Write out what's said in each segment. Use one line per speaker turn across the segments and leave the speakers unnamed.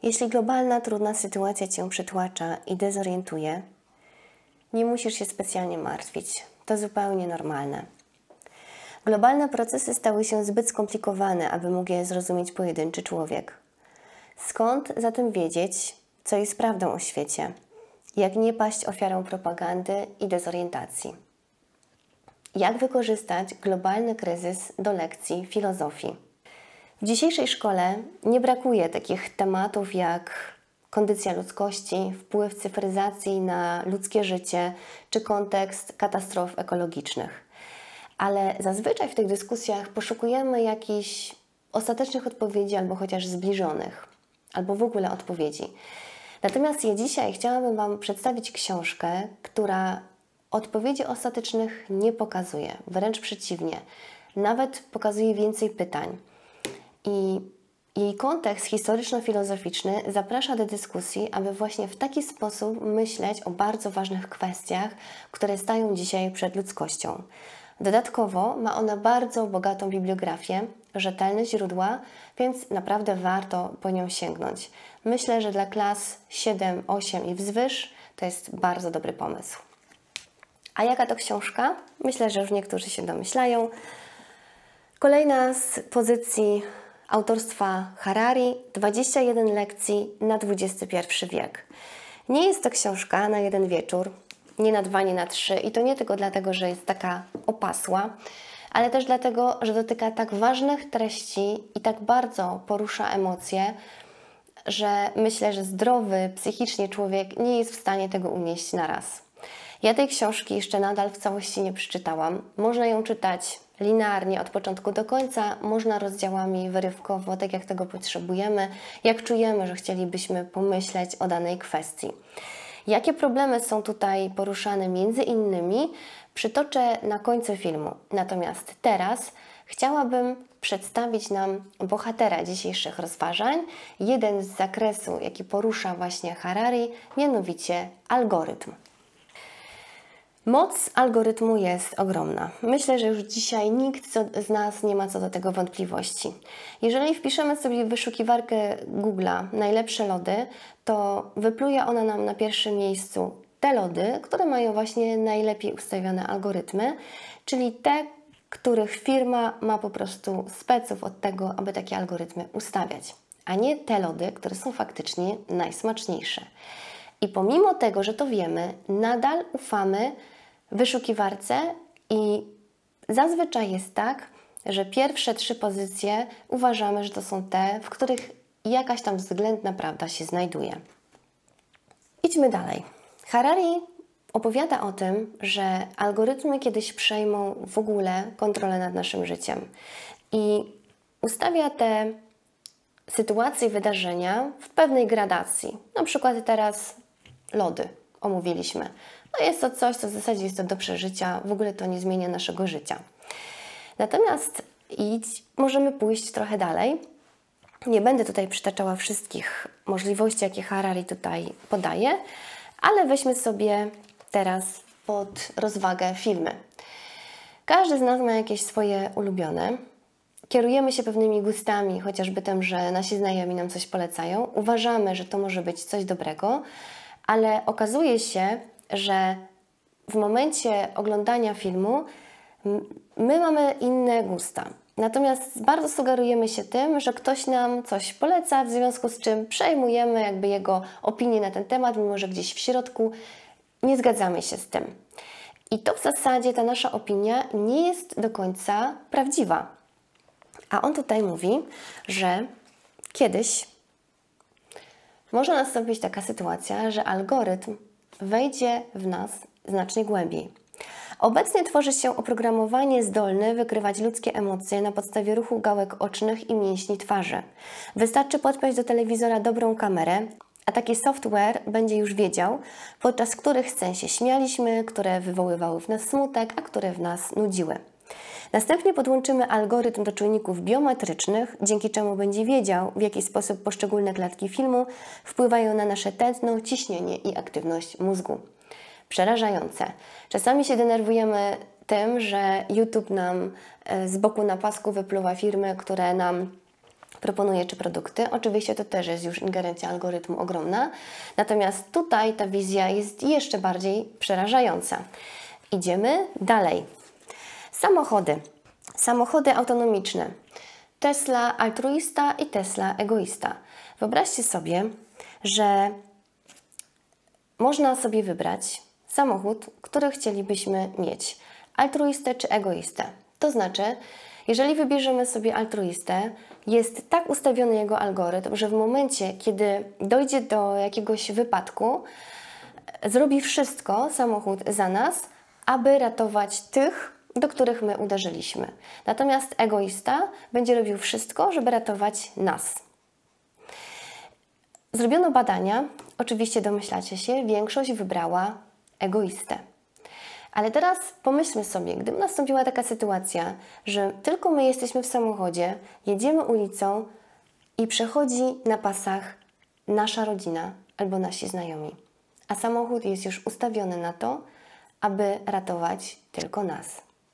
Jeśli globalna, trudna sytuacja Cię przytłacza i dezorientuje, nie musisz się specjalnie martwić. To zupełnie normalne. Globalne procesy stały się zbyt skomplikowane, aby mógł je zrozumieć pojedynczy człowiek. Skąd zatem wiedzieć, co jest prawdą o świecie? Jak nie paść ofiarą propagandy i dezorientacji? Jak wykorzystać globalny kryzys do lekcji filozofii? W dzisiejszej szkole nie brakuje takich tematów jak kondycja ludzkości, wpływ cyfryzacji na ludzkie życie czy kontekst katastrof ekologicznych. Ale zazwyczaj w tych dyskusjach poszukujemy jakichś ostatecznych odpowiedzi albo chociaż zbliżonych, albo w ogóle odpowiedzi. Natomiast ja dzisiaj chciałabym Wam przedstawić książkę, która odpowiedzi ostatecznych nie pokazuje, wręcz przeciwnie, nawet pokazuje więcej pytań. I jej kontekst historyczno-filozoficzny zaprasza do dyskusji, aby właśnie w taki sposób myśleć o bardzo ważnych kwestiach, które stają dzisiaj przed ludzkością. Dodatkowo ma ona bardzo bogatą bibliografię, rzetelne źródła, więc naprawdę warto po nią sięgnąć. Myślę, że dla klas 7, 8 i wzwyż to jest bardzo dobry pomysł. A jaka to książka? Myślę, że już niektórzy się domyślają. Kolejna z pozycji autorstwa Harari, 21 lekcji na XXI wiek. Nie jest to książka na jeden wieczór, nie na 2, nie na 3 i to nie tylko dlatego, że jest taka opasła, ale też dlatego, że dotyka tak ważnych treści i tak bardzo porusza emocje, że myślę, że zdrowy psychicznie człowiek nie jest w stanie tego unieść na raz. Ja tej książki jeszcze nadal w całości nie przeczytałam. Można ją czytać linearnie od początku do końca, można rozdziałami wyrywkowo, tak jak tego potrzebujemy, jak czujemy, że chcielibyśmy pomyśleć o danej kwestii. Jakie problemy są tutaj poruszane między innymi, przytoczę na końcu filmu. Natomiast teraz chciałabym przedstawić nam bohatera dzisiejszych rozważań, jeden z zakresu, jaki porusza właśnie Harari, mianowicie algorytm. Moc algorytmu jest ogromna. Myślę, że już dzisiaj nikt z nas nie ma co do tego wątpliwości. Jeżeli wpiszemy sobie w wyszukiwarkę Google'a najlepsze lody, to wypluje ona nam na pierwszym miejscu te lody, które mają właśnie najlepiej ustawione algorytmy, czyli te, których firma ma po prostu speców od tego, aby takie algorytmy ustawiać, a nie te lody, które są faktycznie najsmaczniejsze. I pomimo tego, że to wiemy, nadal ufamy wyszukiwarce i zazwyczaj jest tak, że pierwsze 3 pozycje uważamy, że to są te, w których jakaś tam względna prawda się znajduje. Idźmy dalej. Harari opowiada o tym, że algorytmy kiedyś przejmą w ogóle kontrolę nad naszym życiem i ustawia te sytuacje i wydarzenia w pewnej gradacji. Na przykład teraz lody omówiliśmy. No jest to coś, co w zasadzie jest to do przeżycia, w ogóle to nie zmienia naszego życia. Natomiast możemy pójść trochę dalej. Nie będę tutaj przytaczała wszystkich możliwości, jakie Harari tutaj podaje, ale weźmy sobie teraz pod rozwagę filmy. Każdy z nas ma jakieś swoje ulubione. Kierujemy się pewnymi gustami, chociażby tym, że nasi znajomi nam coś polecają. Uważamy, że to może być coś dobrego, ale okazuje się, że w momencie oglądania filmu my mamy inne gusta. Natomiast bardzo sugerujemy się tym, że ktoś nam coś poleca, w związku z czym przejmujemy jakby jego opinię na ten temat, mimo że gdzieś w środku nie zgadzamy się z tym. I to w zasadzie ta nasza opinia nie jest do końca prawdziwa. A on tutaj mówi, że kiedyś może nastąpić taka sytuacja, że algorytm wejdzie w nas znacznie głębiej. Obecnie tworzy się oprogramowanie zdolne wykrywać ludzkie emocje na podstawie ruchu gałek ocznych i mięśni twarzy. Wystarczy podpiąć do telewizora dobrą kamerę, a taki software będzie już wiedział, podczas których scen się śmialiśmy, które wywoływały w nas smutek, a które w nas nudziły. Następnie podłączymy algorytm do czujników biometrycznych, dzięki czemu będzie wiedział, w jaki sposób poszczególne klatki filmu wpływają na nasze tętno, ciśnienie i aktywność mózgu. Przerażające. Czasami się denerwujemy tym, że YouTube nam z boku na pasku wypluwa filmy, które nam proponuje, czy produkty. Oczywiście to też jest już ingerencja algorytmu ogromna, natomiast tutaj ta wizja jest jeszcze bardziej przerażająca. Idziemy dalej. Samochody. Samochody autonomiczne. Tesla altruista i Tesla egoista. Wyobraźcie sobie, że można sobie wybrać samochód, który chcielibyśmy mieć. Altruistę czy egoistę. To znaczy, jeżeli wybierzemy sobie altruistę, jest tak ustawiony jego algorytm, że w momencie, kiedy dojdzie do jakiegoś wypadku, zrobi wszystko samochód za nas, aby ratować tych, do których my uderzyliśmy. Natomiast egoista będzie robił wszystko, żeby ratować nas. Zrobiono badania, oczywiście domyślacie się, większość wybrała egoistę. Ale teraz pomyślmy sobie, gdyby nastąpiła taka sytuacja, że tylko my jesteśmy w samochodzie, jedziemy ulicą i przechodzi na pasach nasza rodzina albo nasi znajomi, a samochód jest już ustawiony na to, aby ratować tylko nas.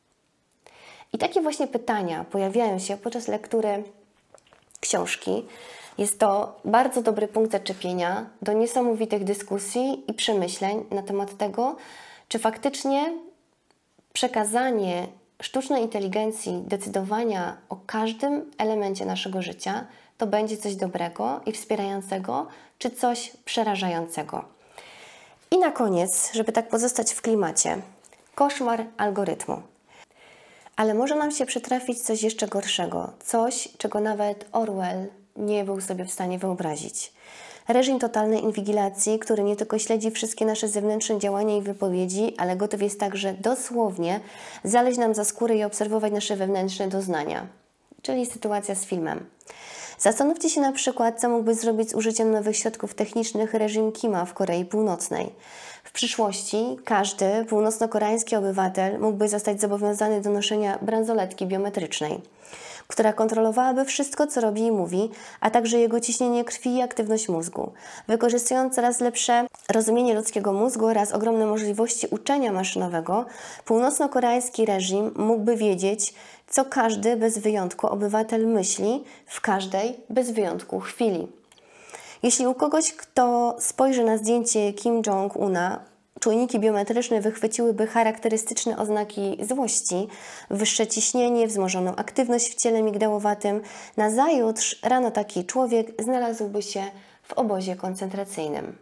I takie właśnie pytania pojawiają się podczas lektury książki. Jest to bardzo dobry punkt zaczepienia do niesamowitych dyskusji i przemyśleń na temat tego, czy faktycznie przekazanie sztucznej inteligencji decydowania o każdym elemencie naszego życia to będzie coś dobrego i wspierającego, czy coś przerażającego. I na koniec, żeby tak pozostać w klimacie, koszmar algorytmu. Ale może nam się przytrafić coś jeszcze gorszego, coś, czego nawet Orwell nie był sobie w stanie wyobrazić. Reżim totalnej inwigilacji, który nie tylko śledzi wszystkie nasze zewnętrzne działania i wypowiedzi, ale gotów jest także dosłownie zaleźć nam za skórę i obserwować nasze wewnętrzne doznania. Czyli sytuacja z filmem. Zastanówcie się na przykład, co mógłby zrobić z użyciem nowych środków technicznych reżim Kima w Korei Północnej. W przyszłości każdy północno-koreański obywatel mógłby zostać zobowiązany do noszenia bransoletki biometrycznej, która kontrolowałaby wszystko, co robi i mówi, a także jego ciśnienie krwi i aktywność mózgu. Wykorzystując coraz lepsze rozumienie ludzkiego mózgu oraz ogromne możliwości uczenia maszynowego, północno-koreański reżim mógłby wiedzieć, co każdy bez wyjątku obywatel myśli w każdej bez wyjątku chwili. Jeśli u kogoś, kto spojrzy na zdjęcie Kim Jong-una, czujniki biometryczne wychwyciłyby charakterystyczne oznaki złości, wyższe ciśnienie, wzmożoną aktywność w ciele migdałowatym, nazajutrz rano taki człowiek znalazłby się w obozie koncentracyjnym.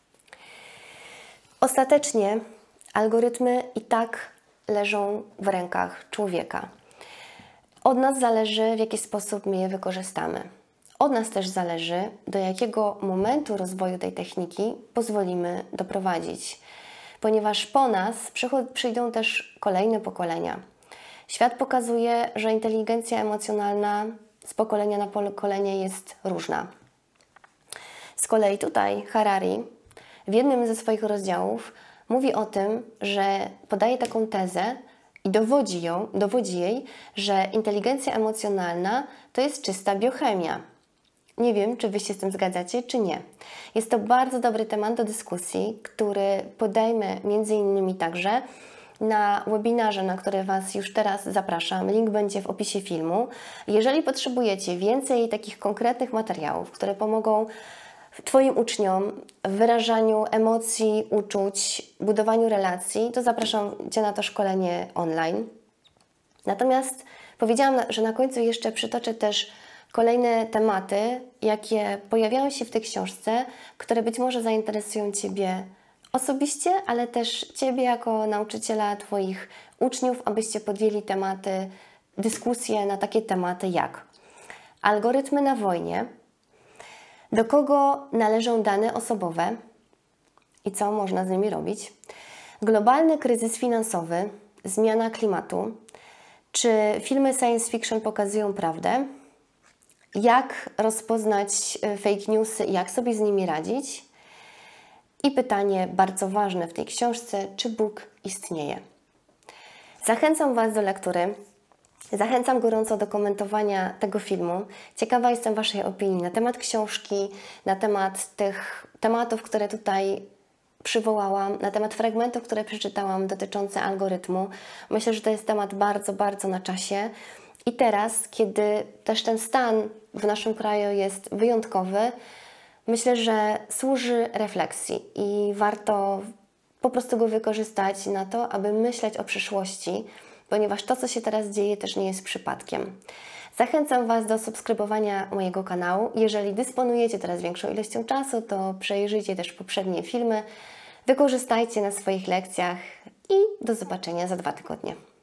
Ostatecznie algorytmy i tak leżą w rękach człowieka. Od nas zależy, w jaki sposób my je wykorzystamy. Od nas też zależy, do jakiego momentu rozwoju tej techniki pozwolimy doprowadzić, ponieważ po nas przyjdą też kolejne pokolenia. Świat pokazuje, że inteligencja emocjonalna z pokolenia na pokolenie jest różna. Z kolei tutaj Harari w jednym ze swoich rozdziałów mówi o tym, że podaje taką tezę i dowodzi jej, że inteligencja emocjonalna to jest czysta biochemia. Nie wiem, czy Wy się z tym zgadzacie, czy nie. Jest to bardzo dobry temat do dyskusji, który podejmę między innymi także na webinarze, na który Was już teraz zapraszam. Link będzie w opisie filmu. Jeżeli potrzebujecie więcej takich konkretnych materiałów, które pomogą Twoim uczniom w wyrażaniu emocji, uczuć, budowaniu relacji, to zapraszam Cię na to szkolenie online. Natomiast powiedziałam, że na końcu jeszcze przytoczę też kolejne tematy, jakie pojawiają się w tej książce, które być może zainteresują Ciebie osobiście, ale też Ciebie jako nauczyciela, Twoich uczniów, abyście podjęli dyskusje na takie tematy jak algorytmy na wojnie, do kogo należą dane osobowe i co można z nimi robić, globalny kryzys finansowy, zmiana klimatu, czy filmy science fiction pokazują prawdę, jak rozpoznać fake newsy i jak sobie z nimi radzić i pytanie bardzo ważne w tej książce, czy Bóg istnieje. Zachęcam Was do lektury. Zachęcam gorąco do komentowania tego filmu. Ciekawa jestem Waszej opinii na temat książki, na temat tych tematów, które tutaj przywołałam, na temat fragmentów, które przeczytałam dotyczące algorytmu. Myślę, że to jest temat bardzo, bardzo na czasie I teraz, kiedy też ten stan w naszym kraju jest wyjątkowy, myślę, że służy refleksji i warto po prostu go wykorzystać na to, aby myśleć o przyszłości, ponieważ to, co się teraz dzieje, też nie jest przypadkiem. Zachęcam Was do subskrybowania mojego kanału. Jeżeli dysponujecie teraz większą ilością czasu, to przejrzyjcie też poprzednie filmy, wykorzystajcie na swoich lekcjach i do zobaczenia za 2 tygodnie.